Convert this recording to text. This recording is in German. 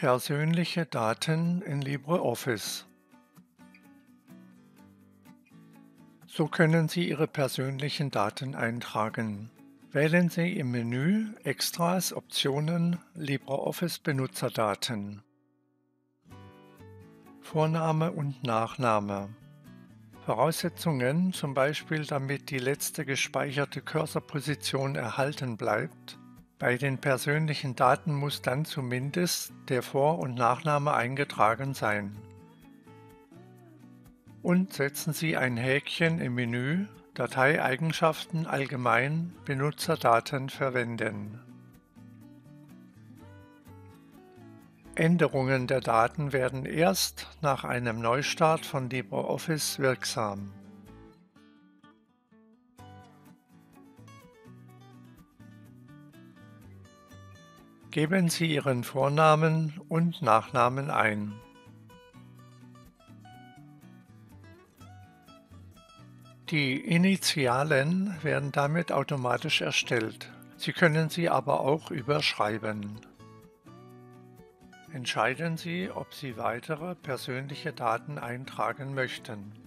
Persönliche Daten in LibreOffice. So können Sie Ihre persönlichen Daten eintragen. Wählen Sie im Menü Extras, Optionen, LibreOffice Benutzerdaten. Vorname und Nachname. Voraussetzungen, zum Beispiel damit die letzte gespeicherte Cursorposition erhalten bleibt. Bei den persönlichen Daten muss dann zumindest der Vor- und Nachname eingetragen sein. Und setzen Sie ein Häkchen im Menü Dateieigenschaften allgemein Benutzerdaten verwenden. Änderungen der Daten werden erst nach einem Neustart von LibreOffice wirksam. Geben Sie Ihren Vornamen und Nachnamen ein. Die Initialen werden damit automatisch erstellt. Sie können sie aber auch überschreiben. Entscheiden Sie, ob Sie weitere persönliche Daten eintragen möchten.